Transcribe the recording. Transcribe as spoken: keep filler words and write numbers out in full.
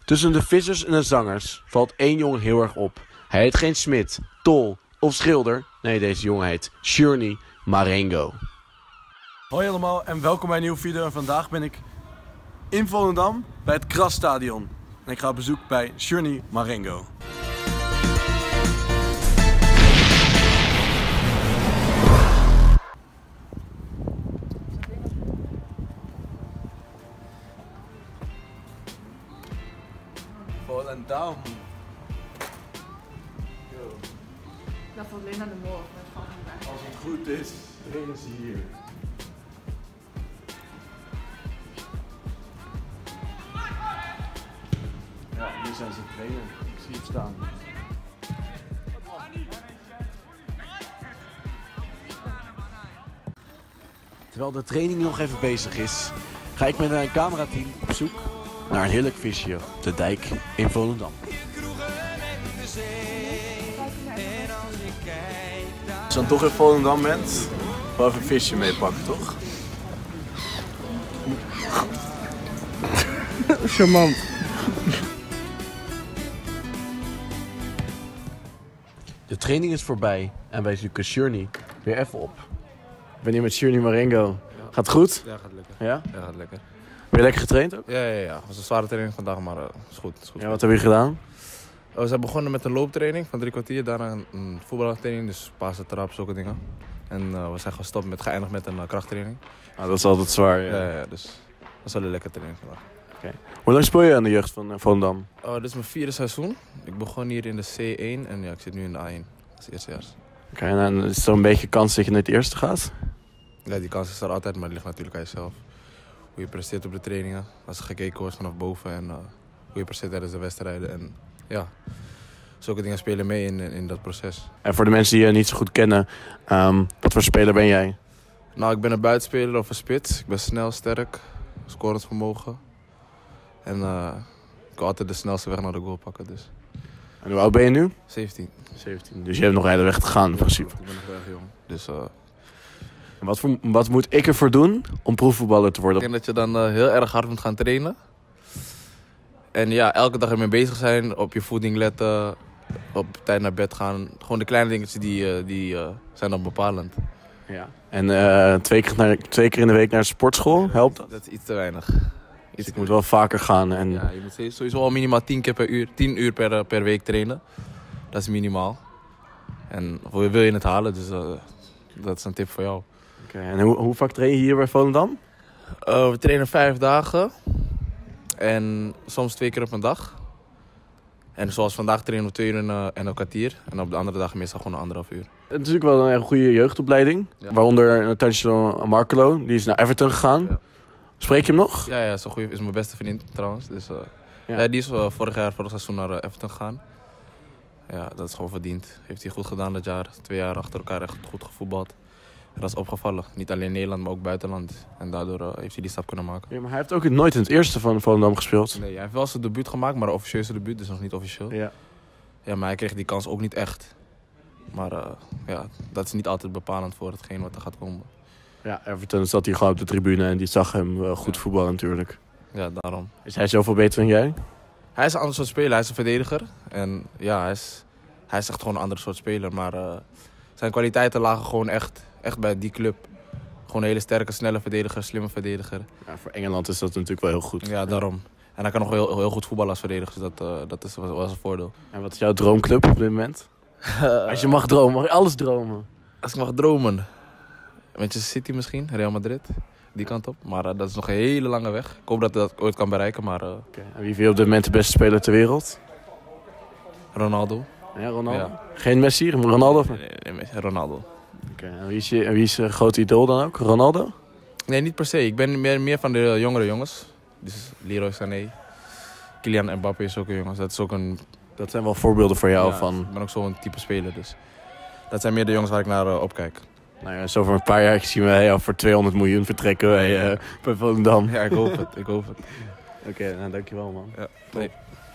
Tussen de vissers en de zangers valt één jongen heel erg op. Hij heet geen Smit, Tol of Schilder. Nee, deze jongen heet Journey Marengo. Hoi allemaal en welkom bij een nieuwe video. En vandaag ben ik in Volendam bij het Krasstadion. En ik ga op bezoek bij Journey Marengo. Volendam. Dat valt alleen aan de morgen, maar het valt niet bij. Als het goed is, trainen ze hier. Ja, hier zijn ze trainen. Ik zie het staan. Terwijl de training nog even bezig is, ga ik met een camerateam op zoek naar een heerlijk visje op de dijk in Volendam. Als je dan toch in Volendam bent, wel even een visje meepakken, toch? Charmant. De training is voorbij en wij zoeken Journey weer even op. Ik ben hier met Journey Marengo. Gaat het goed? Ja, gaat lekker. Ja? Ja, gaat lekker. Ben je lekker getraind ook? Ja, ja, ja. Het was een zware training vandaag, maar uh, is goed. Is goed. Ja, wat heb je gedaan? Uh, we zijn begonnen met een looptraining van drie kwartier. Daarna een, een voetbaltraining, dus pasen, trap, zulke dingen. En uh, we zijn gestopt met, geëindigd met een uh, krachttraining. Ah, dat is altijd zwaar. Ja. Ja, ja, dus dat is wel een lekkere training vandaag. Okay. Hoe lang speel je aan de jeugd van uh, Volendam? Uh, dit is mijn vierde seizoen. Ik begon hier in de C één en ja, ik zit nu in de A één. Dat is eerstejaars. Oké, okay, en dan is er een beetje kans dat je naar het eerste gaat? Ja, die kans is er altijd, maar het ligt natuurlijk aan jezelf. Hoe je presteert op de trainingen, als er gekeken wordt vanaf boven en uh, hoe je presteert tijdens de wedstrijden. En ja, zulke dingen spelen mee in, in dat proces. En voor de mensen die je niet zo goed kennen, um, wat voor speler ben jij? Nou, ik ben een buitenspeler of een spits. Ik ben snel, sterk, scorend vermogen. En uh, ik wil altijd de snelste weg naar de goal pakken. Dus. En hoe oud ben je nu? zeventien. zeventien. Dus je hebt nog een hele weg te gaan in principe. Ik ben nog erg jong. Dus, uh, en wat, voor, wat moet ik ervoor doen om profvoetballer te worden? ik denk dat je dan uh, heel erg hard moet gaan trainen. En ja, elke dag ermee bezig zijn, op je voeding letten, op tijd naar bed gaan. Gewoon de kleine dingetjes die, uh, die uh, zijn dan bepalend. Ja. En uh, twee, keer naar, twee keer in de week naar de sportschool, helpt dat? Dat is iets te weinig. Dus ik moet wel vaker gaan. En... Ja, je moet sowieso al minimaal tien keer per uur, tien uur per, per week trainen. Dat is minimaal. En wil je het halen, dus uh, dat is een tip voor jou. Okay, en hoe, hoe vaak train je hier bij Volendam? Uh, we trainen vijf dagen. En soms twee keer op een dag. En zoals vandaag trainen we twee uur en, uh, en een kwartier. En op de andere dagen meestal gewoon een anderhalf uur. Het is natuurlijk wel een goede jeugdopleiding. Ja. Waaronder Nathaniel Markelo, die is naar Everton gegaan. Ja. Spreek je hem nog? Ja, ja, is, een goeie, is mijn beste vriend trouwens. Dus, uh, ja. Ja, die is uh, vorig jaar, vorig seizoen naar uh, Everton gegaan. Ja, dat is gewoon verdiend. Heeft hij goed gedaan dat jaar. Twee jaar achter elkaar echt goed gevoetbald. En dat is opgevallen. Niet alleen in Nederland, maar ook buitenland. En daardoor uh, heeft hij die stap kunnen maken. Ja, maar hij heeft ook nooit in het eerste van Volendam gespeeld. Nee, hij heeft wel zijn debuut gemaakt, maar de officieuze debuut, dus nog niet officieel. Ja. Ja, maar hij kreeg die kans ook niet echt. Maar uh, ja, dat is niet altijd bepalend voor hetgeen wat er gaat komen. Ja, Everton zat hier gewoon op de tribune en die zag hem uh, goed ja. voetballen natuurlijk. Ja, daarom. Is hij zoveel beter dan jij? Hij is een ander soort speler, hij is een verdediger. En ja, hij is, hij is echt gewoon een ander soort speler. Maar uh, zijn kwaliteiten lagen gewoon echt, echt bij die club. Gewoon een hele sterke, snelle verdediger, slimme verdediger. Ja, voor Engeland is dat natuurlijk wel heel goed. Ja, daarom. En hij kan nog heel, heel goed voetballen als verdediger, dus dat, uh, dat is, was, was een voordeel. En wat is jouw droomclub op dit moment? Als je mag dromen, mag je alles dromen. Als ik mag dromen? Manchester City misschien, Real Madrid, die kant op. Maar uh, dat is nog een hele lange weg. Ik hoop dat ik dat ooit kan bereiken, maar... Uh... Okay. En wie vind je op dit moment de beste speler ter wereld? Ronaldo. Ja, Ronaldo? Ja. Geen Messi, Ronaldo? Nee, nee, nee, Ronaldo. Okay. En wie is je, wie is je grote idool dan ook? Ronaldo? Nee, niet per se. Ik ben meer, meer van de jongere jongens. Dus Leroy Sané, Kylian Mbappé, zulke jongens. Dat is ook een... Dat zijn wel voorbeelden voor jou ja, van... Ik ben ook zo'n type speler, dus... Dat zijn meer de jongens waar ik naar uh, opkijk. Nou ja, zo voor een paar jaar zien we jou voor tweehonderd miljoen vertrekken bij, uh, bij Volendam. Ja, ik hoop het. Ik hoop het. Oké, okay, nou dankjewel man. Ja, nee.